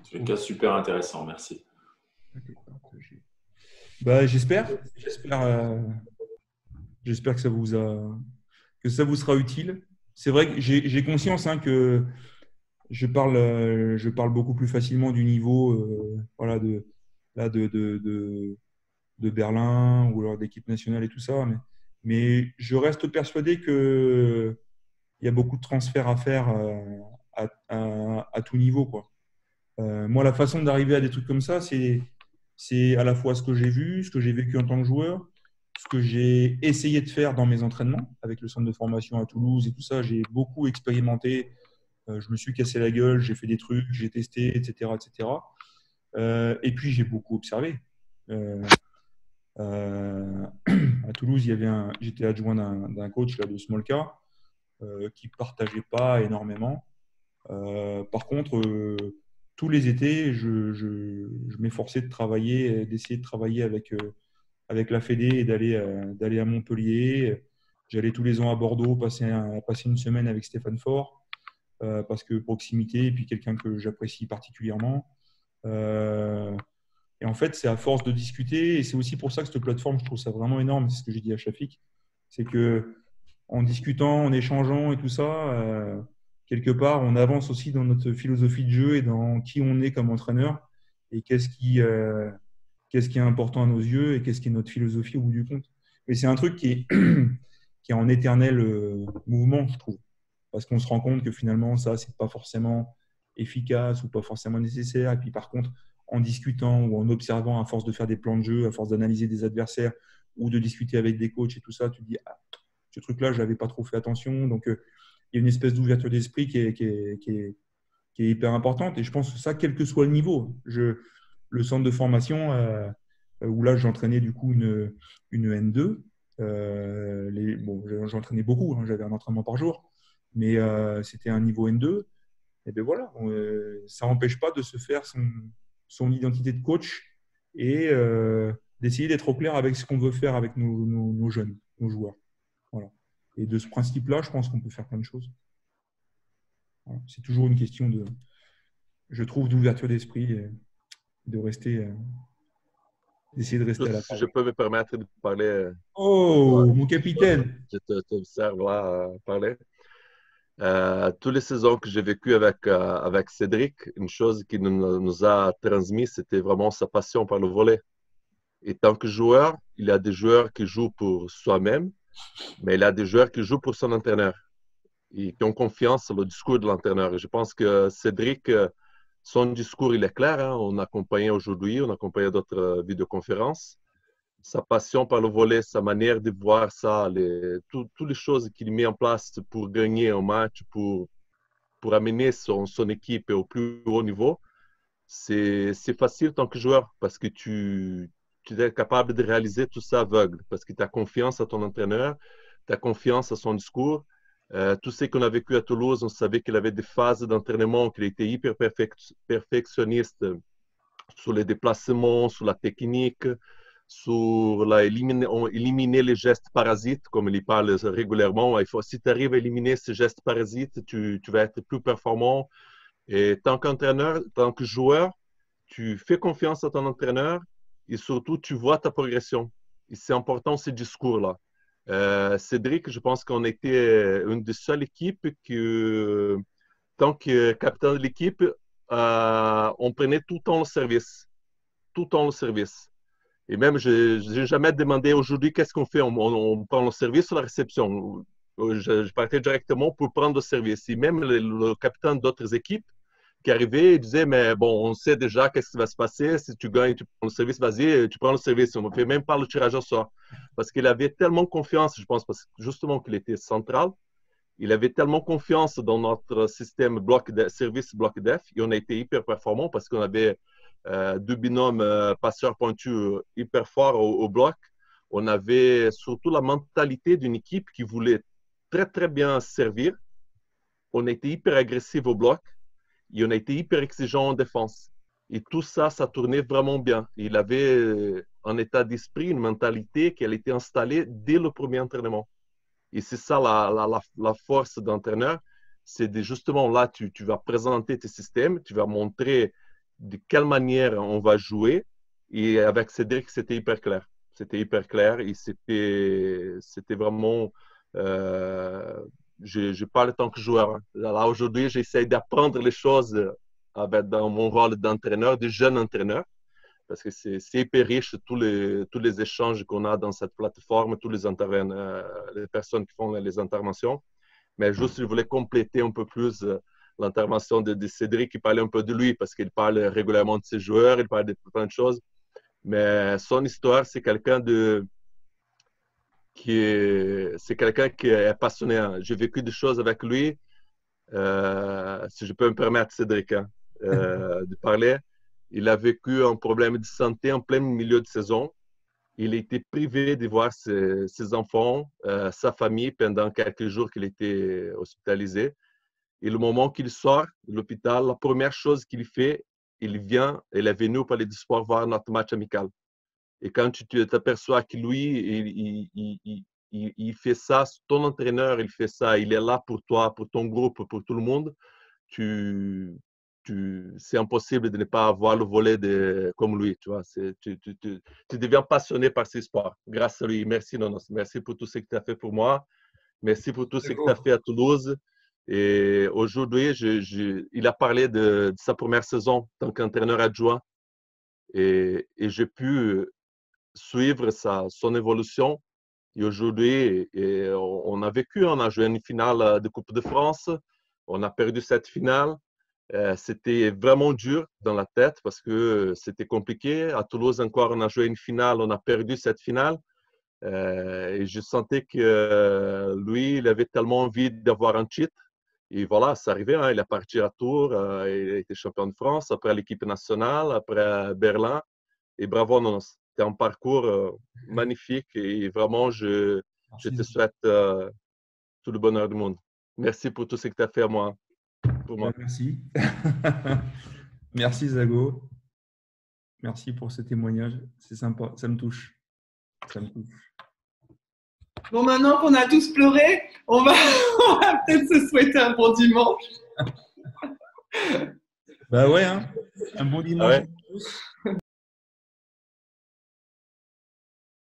C'est un cas super intéressant, merci. Ok, partagé. Bah, j'espère que ça vous sera utile. C'est vrai que j'ai conscience hein, que je parle beaucoup plus facilement du niveau voilà, là, de Berlin ou alors d'équipe nationale et tout ça. Mais je reste persuadé qu'il y a beaucoup de transferts à faire à tout niveau, quoi. Moi, la façon d'arriver à des trucs comme ça, c'est à la fois ce que j'ai vu, ce que j'ai vécu en tant que joueur, ce que j'ai essayé de faire dans mes entraînements avec le centre de formation à Toulouse et tout ça. J'ai beaucoup expérimenté. Je me suis cassé la gueule, j'ai fait des trucs, j'ai testé, etc., etc. Et puis, j'ai beaucoup observé. Euh, à Toulouse, j'étais adjoint d'un coach là, de Smolka qui partageait pas énormément. Par contre, tous les étés, je m'efforçais de travailler, d'essayer de travailler avec la Fédé et d'aller à Montpellier. J'allais tous les ans à Bordeaux passer une semaine avec Stéphane Faure parce que proximité et puis quelqu'un que j'apprécie particulièrement. Euh, et en fait, c'est à force de discuter et c'est aussi pour ça que cette plateforme, je trouve ça vraiment énorme. C'est ce que j'ai dit à Shafik. C'est que en discutant, en échangeant et tout ça, quelque part, on avance aussi dans notre philosophie de jeu et dans qui on est comme entraîneur et qu'est-ce qui est important à nos yeux et qu'est-ce qui est notre philosophie au bout du compte. Mais c'est un truc qui est en éternel mouvement, je trouve. Parce qu'on se rend compte que finalement, ça, c'est pas forcément efficace ou pas forcément nécessaire. Et puis par contre, en discutant ou en observant, à force de faire des plans de jeu, à force d'analyser des adversaires ou de discuter avec des coachs et tout ça, tu te dis, ah, ce truc-là, je n'avais pas trop fait attention. Donc, il y a une espèce d'ouverture d'esprit qui est hyper importante. Et je pense que ça, quel que soit le niveau. Le centre de formation, où là, j'entraînais du coup une N2. Bon, j'entraînais beaucoup, hein, j'avais un entraînement par jour, mais c'était un niveau N2. Et bien voilà, ça n'empêche pas de se faire son identité de coach et d'essayer d'être au clair avec ce qu'on veut faire avec nos jeunes, nos joueurs. Voilà. Et de ce principe-là, je pense qu'on peut faire plein de choses. Voilà. C'est toujours une question je trouve, d'ouverture d'esprit et de d'essayer de rester à la Juste si je page. peux me permettre de parler, Oh, mon capitaine! je t'observe là parler. Toutes les saisons que j'ai vécues avec Cédric, une chose qui nous a transmis, c'était vraiment sa passion par le volley. Et tant que joueur, il y a des joueurs qui jouent pour soi-même, mais il y a des joueurs qui jouent pour son entraîneur et qui ont confiance dans le discours de l'entraîneur. Et je pense que Cédric, son discours, il est clair. Hein? On a accompagné aujourd'hui, on a accompagné d'autres vidéoconférences. Sa passion par le volley, sa manière de voir ça, toutes les choses qu'il met en place pour gagner un match, pour amener son équipe au plus haut niveau, c'est facile en tant que joueur parce que tu es capable de réaliser tout ça aveugle parce que tu as confiance à ton entraîneur, tu as confiance à son discours. Tout ce qu'on a vécu à Toulouse, on savait qu'il avait des phases d'entraînement, qu'il était hyper perfectionniste sur les déplacements, sur la technique, éliminer les gestes parasites, comme il y parle régulièrement. Si tu arrives à éliminer ces gestes parasites, tu vas être plus performant. Et tant qu'entraîneur, tant que joueur, tu fais confiance à ton entraîneur et surtout, tu vois ta progression. Et c'est important ce discours-là. Cédric, je pense qu'on était une des seules équipes que, tant que capitaine de l'équipe, on prenait tout le temps le service. Tout le temps le service. Et même, je n'ai jamais demandé aujourd'hui qu'est-ce qu'on fait. On prend le service ou la réception. Je partais directement pour prendre le service. Et même le capitaine d'autres équipes qui arrivait et disait, mais bon, on sait déjà qu'est-ce qui va se passer. Si tu gagnes, tu prends le service, vas-y, tu prends le service. On ne fait même pas le tirage au sort. Parce qu'il avait tellement confiance, je pense, parce que justement qu'il était central. Il avait tellement confiance dans notre système service bloc def et on a été hyper performant parce qu'on avait deux binômes passeurs pointus hyper forts au bloc. On avait surtout la mentalité d'une équipe qui voulait très, très bien servir. On a été hyper agressif au bloc et on a été hyper exigeant en défense. Et tout ça, ça tournait vraiment bien. Il avait un état d'esprit, une mentalité qui a été installée dès le premier entraînement. Et c'est ça la force d'entraîneur, c'est justement là, tu vas présenter tes systèmes, tu vas montrer de quelle manière on va jouer. Et avec Cédric, c'était hyper clair. C'était hyper clair et c'était vraiment. Je parle en tant que joueur. Hein. Là, aujourd'hui, j'essaie d'apprendre les choses dans mon rôle d'entraîneur, de jeune entraîneur, parce que c'est hyper riche tous les échanges qu'on a dans cette plateforme, tous les personnes qui font les interventions. Mais juste, je voulais compléter un peu plus l'intervention de Cédric, qui parlait un peu de lui, parce qu'il parle régulièrement de ses joueurs, il parle de plein de choses. Mais son histoire, c'est quelqu'un qui est passionné. Hein. J'ai vécu des choses avec lui, si je peux me permettre, Cédric, hein, de parler. Il a vécu un problème de santé en plein milieu de saison. Il a été privé de voir ses enfants, sa famille pendant quelques jours qu'il était hospitalisé. Et le moment qu'il sort de l'hôpital, la première chose qu'il fait, il est venu au Palais du Sport voir notre match amical. Et quand tu t'aperçois que lui, il fait ça, ton entraîneur, il fait ça, il est là pour toi, pour ton groupe, pour tout le monde, c'est impossible de ne pas avoir le volet comme lui. Tu vois, tu deviens passionné par ce sport grâce à lui. Merci, Nonos. Merci pour tout ce que tu as fait pour moi. Merci pour tout ce que tu as fait à Toulouse. Et aujourd'hui, il a parlé de sa première saison en tant qu'entraîneur adjoint. Et j'ai pu suivre son évolution. Et aujourd'hui, on a joué une finale de Coupe de France. On a perdu cette finale. C'était vraiment dur dans la tête parce que c'était compliqué. À Toulouse, encore, on a joué une finale. On a perdu cette finale. Et je sentais que lui, il avait tellement envie d'avoir un titre. Et voilà, c'est arrivé. Hein, il est parti à Tours. Il a été champion de France. Après l'équipe nationale. Après Berlin. Et bravo, non, c'était un parcours magnifique et vraiment, je te souhaite tout le bonheur du monde. Merci pour tout ce que tu as fait à moi. Pour moi. Merci. Merci, Zago. Merci pour ce témoignage. C'est sympa. Ça me touche. Ça me touche. Bon, maintenant qu'on a tous pleuré, on va peut-être se souhaiter un bon dimanche. Bah ouais, hein. Un bon dimanche. Ouais. À tous.